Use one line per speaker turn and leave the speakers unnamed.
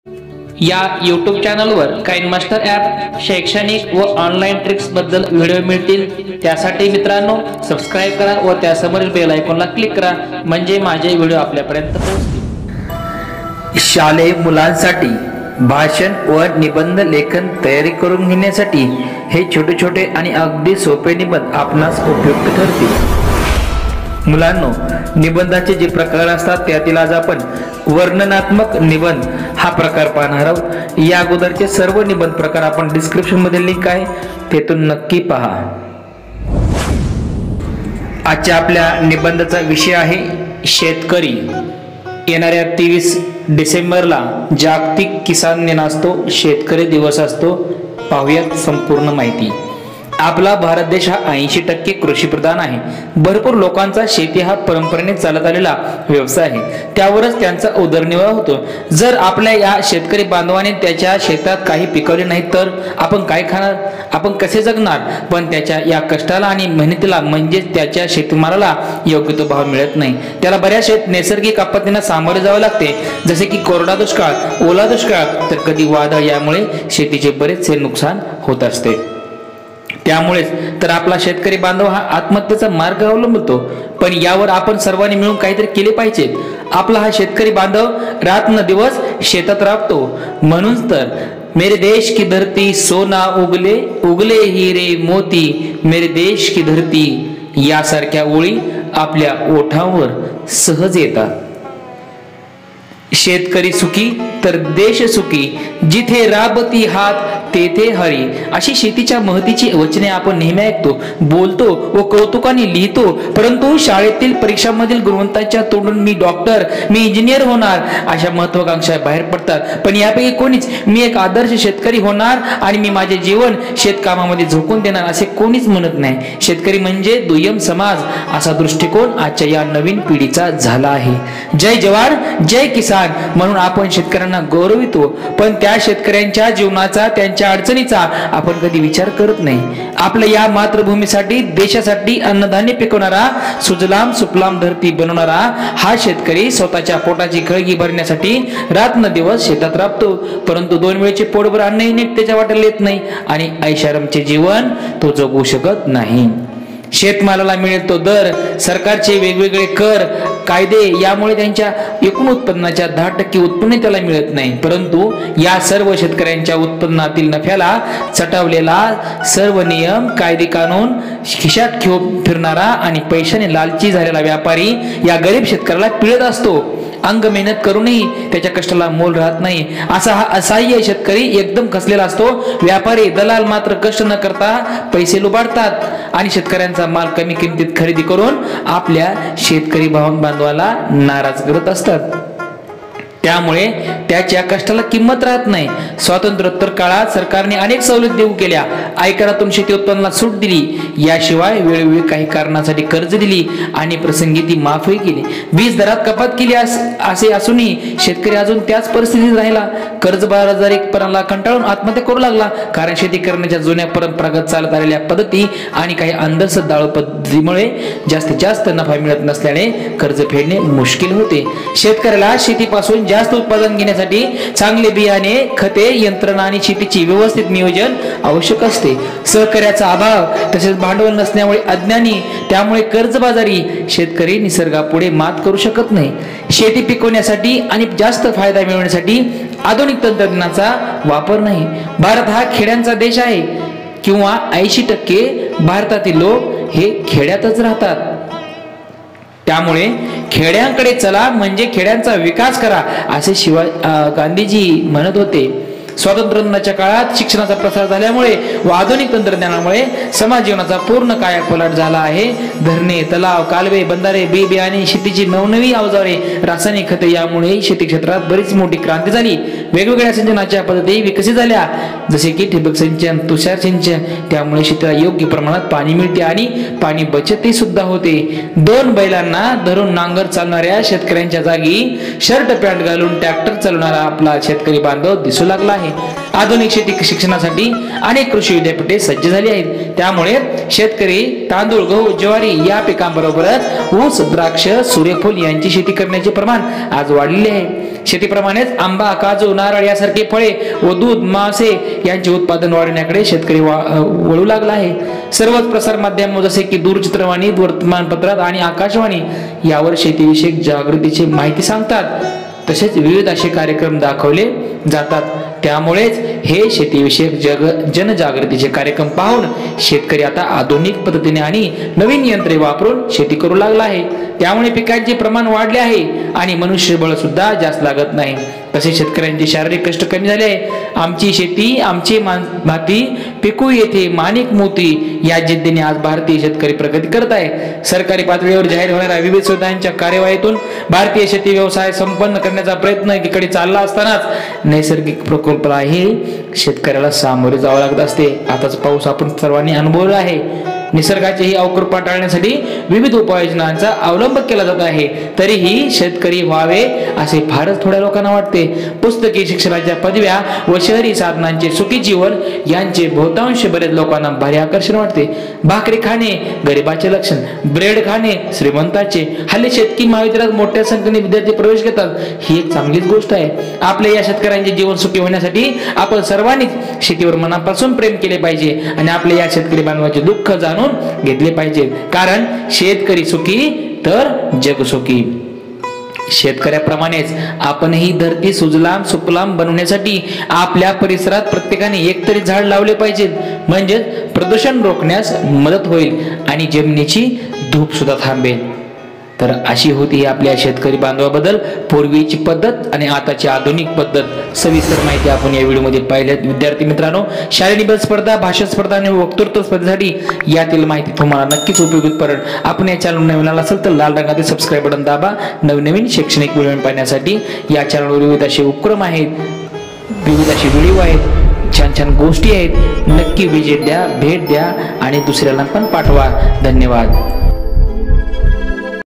या यूट्यूब चॅनलवर Kine master app शैक्षणिक व ऑनलाईन ट्रिक्स बद्दल व्हिडिओ मिळतील। त्यासाठी मित्रांनो सबस्क्राइब करा व त्यासमोरील बेल आयकॉनला क्लिक करा, म्हणजे माझे व्हिडिओ आपल्यापर्यंत पोहोचतील। शालेय मुलांसाठी भाषण व निबंध लेखन तयारी करून घेण्यासाठी हे छोटे छोटे आणि अगदी सोपे निबंध आपणास उपयुक्त ठरतील। मुलांनो, निबंधाचे जे प्रकार असतात त्यातील आज आपण वर्णनात्मक निबंध हा प्रकार पाहणार आहोत। या अगोदरचे सर्व निबंध प्रकार आपण डिस्क्रिप्शन मध्ये लिंक आहे, तेथून नक्की पहा। आजच्या आपल्या निबंधाचा विषय आहे शेतकरी। येणाऱ्या 23 डिसेंबरला जागतिक किसान दिन असतो, शेतकरी दिवस असतो। पाहूयात संपूर्ण माहिती। आपला भारत देश हा 80% कृषी प्रधान आहे। भरपूर लोकांचा शेती हा परंपरेने चालत आलेला व्यवसाय आहे, त्यावरच त्यांचा उदरनिर्वाह होतो। जर आपल्या या शेतकरी बांधवाने त्याच्या शेतात काही पिकवले नाही तर आपण काय खाणार, आपण कसे जगणार। पण त्याच्या या कष्टाला आणि मेहनतीला म्हणजे त्याच्या शेतीमालाला योग्य तो भाव मिळत नाही। त्याला बऱ्याच नैसर्गिक आपत्तींना सामोरे जावे लागते, जसे की कोरडा दुष्काळ, ओला दुष्काळ, तर कधी वादळ। यामुळे शेतीचे बरेचसे नुकसान होत असते। त्यामुळेच तर आपला शेतकरी बांधव हा आत्महत्येचा मार्ग अवलंबतो। पण यावर आपण सर्वांनी मिळून काहीतरी केले पाहिजे। आपला हा शेतकरी बांधव रात्रंदिवस शेतात राबतो, म्हणून तर मेरे देश की धरती सोना उगले उगले हीरे मोती, मेरे देश की धरती यासारख्या ओळी आपल्या ओठांवर सहज येतात। शेतकरी सुखी तर देश सुखी, जिथे राबती हात तेथे हरी। अशी शेतीच्या महतीची वचने आपण नेहमी ऐकतो, बोलतो व कौतुकाने लिहितो। परंतु शाळेतील परीक्षांमधील गुणवंतांच्या तोंडून मी डॉक्टर, मी इंजिनियर होणार अशा महत्वाकांक्षा बाहेर पडतात। पण यापैकी कोणीच मी एक आदर्श शेतकरी होणार आणि मी माझे जीवन शेतकामामध्ये झोकून देणार असे कोणीच म्हणत नाही। शेतकरी म्हणजे दुय्यम समाज असा दृष्टिकोन आजच्या या नवीन पिढीचा झाला आहे। जय जवान जय किसान म्हणून आपण शेतकऱ्यांना गौरवितो, पण त्या शेतकऱ्यांच्या जीवनाचा, त्यांच्या अडचणीचा आपण कधी विचार करत नाही। आपल्या या मातृभूमीसाठी, देशासाठी अन्नधान्य पिकवणारा, सुजलाम सुफलाम धरती बनवणारा हा शेतकरी स्वतःच्या पोटाची खळगी भरण्यासाठी रात्रंदिवस शेतात राबतो। परंतु 2 वेळचे पोटभर अन्नही नीट त्याच्या वाट्याला येत नाही आणि ऐशारामचे जीवन तो जगू शकत नाही। शेतमालाला मिळेल तो दर, सरकारचे वेगवेगळे कर कायदे यामुळे त्यांच्या एकूण उत्पन्नाच्या 10% उत्पन्न त्याला मिळत नाही। परंतु या सर्व शेतकऱ्यांच्या उत्पन्नातील नफ्याला चटवलेला सर्व नियम कायदे कानून खिशात घेऊन फिरणारा आणि पैशाने लालची झालेला व्यापारी या गरीब शेतकऱ्याला पिळत असतो। अंग मेहनत करूनही त्याच्या कष्टाला मोल राहत नाही, असा हा असहाय्य शेतकरी एकदम खचलेला असतो। व्यापारी दलाल मात्र कष्ट न करता पैसे लुबाडतात आणि शेतकऱ्यांचा माल कमी किमतीत खरेदी करून आपल्या शेतकरी बांधवाला नाराज करत असतात। त्यामुळे त्याच्या कष्टाला किंमत राहत नाही। स्वातंत्र्योत्तर काळात सरकारने अनेक सवलती देऊ केल्या, आयकरातून शेती उत्पन्नाला सूट दिली, याशिवाय वेळोवेळी काही कारणासाठी कर्ज दिली आणि प्रसंगी ती माफही केली। वीज दरात कपात केली असे असूनही शेतकरी अजून त्याच परिस्थितीत राहिला। कर्जबाजारीपणाला कंटाळून आत्महत्या करू लागला, कारण शेती करण्याच्या जुन्या परंपरागत चालत आलेल्या पद्धती आणि काही अंधश्रद्धाळू पद्धतीमुळे जास्तीत जास्त नफा मिळत नसल्याने कर्ज फेडणे मुश्किल होते। शेतकऱ्याला शेतीपासून जास्त उत्पादन घेण्यासाठी चांगले बियाणे, खते, यंत्रणा आणि शेतीची व्यवस्थित नियोजन आवश्यक असते। सहकार्याचा अभाव तसेच भांडवल नसल्यामुळे अज्ञानी, त्यामुळे कर्जबाजारी शेतकरी निसर्गापुढे मात करू शकत नाही। शेती पिकवण्यासाठी आणि जास्त फायदा मिळवण्यासाठी आधुनिक तंत्रज्ञानाचा वापर नाही। भारत हा खेड्यांचा देश आहे, किंवा 80% भारतातील लोक हे खेड्यातच राहतात। त्यामुळे खेड्यांकडे चला म्हणजे खेड्यांचा विकास करा असे गांधीजी म्हणत होते। स्वातंत्र्याच्या काळात शिक्षणाचा प्रसार झाल्यामुळे व आधुनिक तंत्रज्ञानामुळे समाज जीवनाचा पूर्ण कायापालट झाला आहे। धरणे, तलाव, कालवे, बंधारे, बी बियाणे, शेतीची नवनवी अवजारे, रासायनिक खते यामुळे शेती क्षेत्रात बरीच मोठी क्रांती झाली। वेगवेगळ्या सिंचनाच्या पद्धती विकसित झाल्या, जसे की ठिबक सिंचन, तुषार सिंचन। त्यामुळे शेतीला योग्य प्रमाणात पाणी मिळते आणि पाणी बचतही सुद्धा होते। 2 बैलांना धरून नांगर चालणाऱ्या शेतकऱ्यांच्या जागी शर्ट पॅन्ट घालून ट्रॅक्टर चालवणारा आपला शेतकरी बांधव दिसू लागला आहे। आधुनिक शेती शिक्षणासाठी अनेक कृषी विद्यापीठे सज्ज झाली आहेत। त्यामुळे शेतकरी तांदूळ, गहू, ज्वारी या पिकांबरोबरच ऊस, द्राक्ष, सूर्यफूल यांची शेती करण्याचे प्रमाण आज वाढलेले आहे। शेतीप्रमाणेच आंबा, काजू, नारळ यासारखे फळे व दूध, मासे यांचे उत्पादन वाढवण्याकडे शेतकरी वळू लागला आहे। सर्वच प्रसार माध्यम जसे की दूरचित्रवाणी, वर्तमानपत्रात आणि आकाशवाणी यावर शेतीविषयक जागृतीची माहिती सांगतात, तसेच विविध असे कार्यक्रम दाखवले जातात। त्यामुळेच हे शेतीविषयक जनजागृतीचे कार्यक्रम पाहून शेतकरी आता आधुनिक पद्धतीने आणि नवीन यंत्रे वापरून शेती करू लागला आहे। त्यामुळे पिकांचे प्रमाण वाढले आहे आणि मनुष्यबळ सुद्धा जास्त लागत नाही। तसेच शेतकऱ्यांचे शारीरिक कष्ट कमी झाले आहे। आमची शेती आमची माती पिकू येथे माणिक मोती या जिद्दीने आज भारतीय शेतकरी प्रगती करत आहे। सरकारी पातळीवर जाहीर होणाऱ्या विविध सुविधांच्या कार्यवाहीतून भारतीय शेती व्यवसाय संपन्न करण्याचा प्रयत्न एकीकडे चालला असतानाच नैसर्गिक प्रकोपालाही शेतकऱ्याला सामोरे जावे लागत असते। आताच पाऊस आपण सर्वांनी अनुभवला आहे। निसर्गाची ही अवकृपा टाळण्यासाठी विविध उपाययोजनांचा अवलंब केला जात आहे, तरीही शेतकरी व्हावे असे फारच थोड्या लोकांना वाटते। पुस्तकी शिक्षणाच्या पदव्या व शहरी साधनांचे सुखी जीवन यांचे बहुतांश बरेच लोकांना भारी आकर्षण वाटते। भाकरी खाणे गरिबाचे लक्षण, ब्रेड खाणे श्रीमंताचे। हल्ली शेतकी महाविद्यालयात मोठ्या संख्येने विद्यार्थी प्रवेश घेतात, ही एक चांगलीच गोष्ट आहे। आपल्या या शेतकऱ्यांचे जीवन सुखी होण्यासाठी आपण सर्वांनीच शेतीवर मनापासून प्रेम केले पाहिजे आणि आपल्या या शेतकरी बांधवाचे दुःख जाणून घेतले पाहिजे, कारण शेतकरी सुखी तर जग सुखी। शेतकऱ्याप्रमाणेच आपणही धरती सुजलाम सुफलाम बनवण्यासाठी आपल्या परिसरात प्रत्येकाने एकतरी झाड लावले पाहिजे, म्हणजे प्रदूषण रोखण्यास मदत होईल आणि जमिनीची धूप सुद्धा थांबेल। तर अशी होती आपल्या शेतकरी बांधवाबद्दल पूर्वीची पद्धत आणि आताची आधुनिक पद्धत सविस्तर माहिती आपण या व्हिडिओमध्ये पाहिल्यात। विद्यार्थी मित्रांनो, शालेय निबंध स्पर्धा, भाषण स्पर्धा आणि वक्तृत्व स्पर्धेसाठी यातील माहिती तुम्हाला नक्कीच उपयोगी पडेल। आपण या चॅनल नवीन आला असेल तर लाल रंगाचे सबस्क्राइब बटन दाबा। नवीन शैक्षणिक व्हिडिओ पाहण्यासाठी या चॅनलवर विविध असे उपक्रम आहेत, विविध असे व्हिडिओ आहेत, छान गोष्टी आहेत। नक्की भेट द्या आणि दुसऱ्याला पण पाठवा। धन्यवाद।